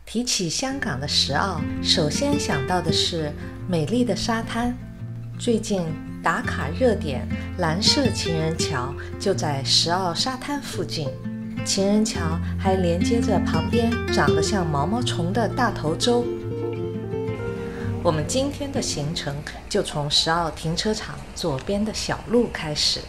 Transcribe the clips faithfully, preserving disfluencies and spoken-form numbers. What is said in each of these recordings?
提起香港的石澳，首先想到的是美丽的沙滩。最近打卡热点蓝色情人桥就在石澳沙滩附近，情人桥还连接着旁边长得像毛毛虫的大头洲。我们今天的行程就从石澳停车场左边的小路开始。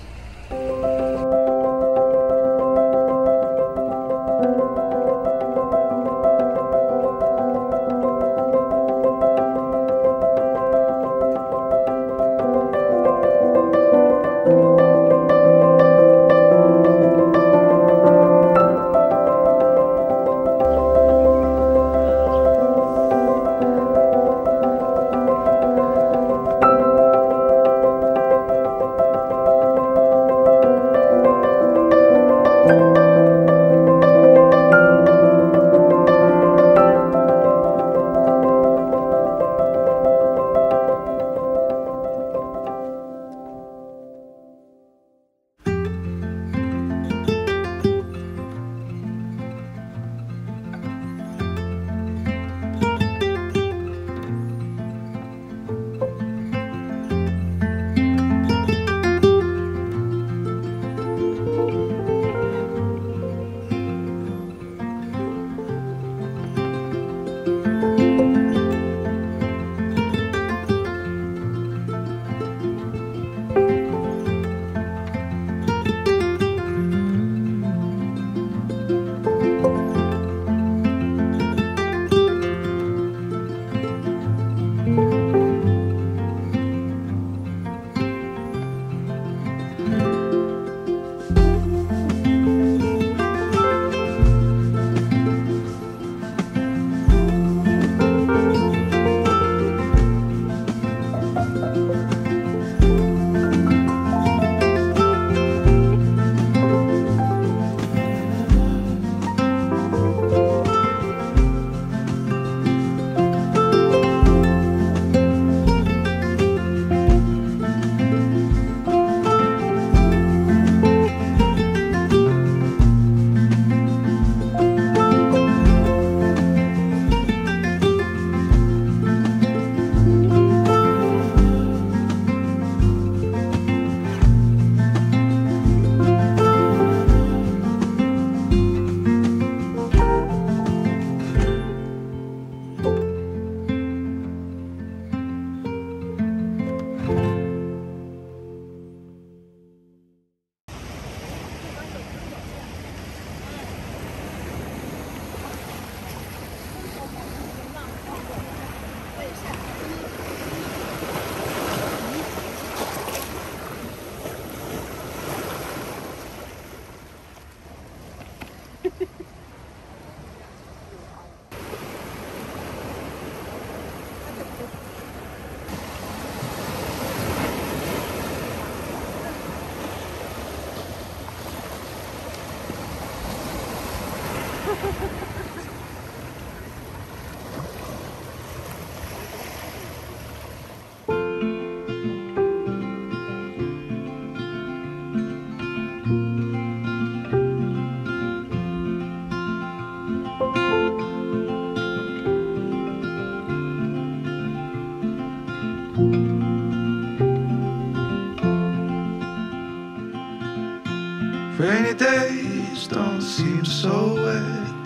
Rainy days don't seem so wet,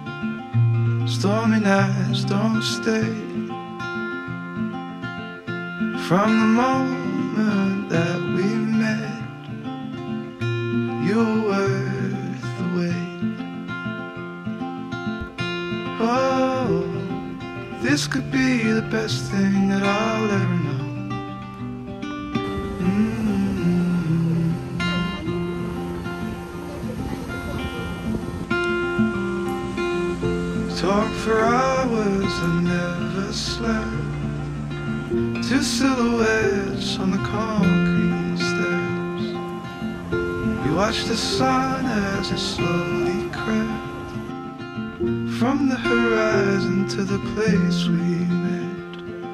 stormy nights don't stay. From the moment that we met, you were worth the wait. Oh, this could be the best thing that I'll ever know. Talk for hours and never slept. Two silhouettes on the concrete steps. We watched the sun as it slowly crept from the horizon to the place we met.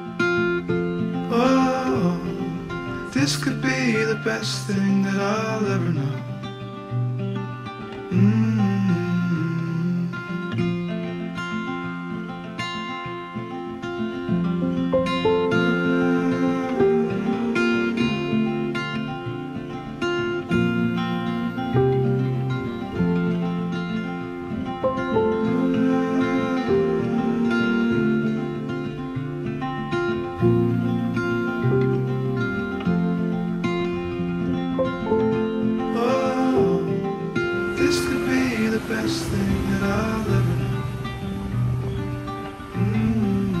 Oh, this could be the best thing that I'll ever know. Mm-hmm. best thing that I'll ever know. Mm.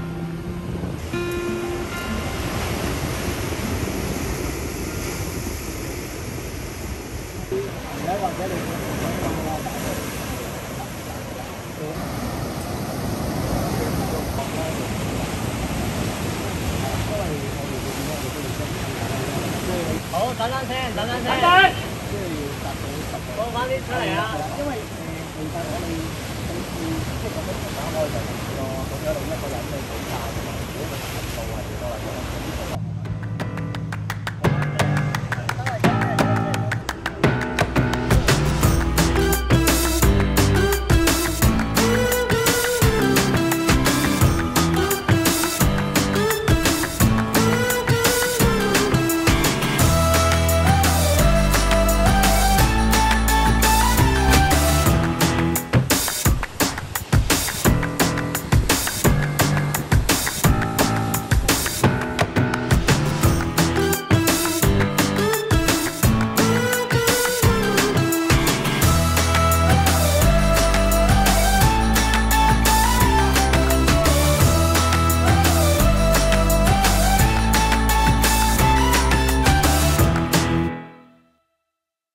而家或者你好，等等先，等等先。等等。即係要達到十個。放翻啲出嚟啊！因為誒，其實我哋好似即係咁樣打開就係個咁樣一路一個人嘅比較，如果個難度係幾多或者呢個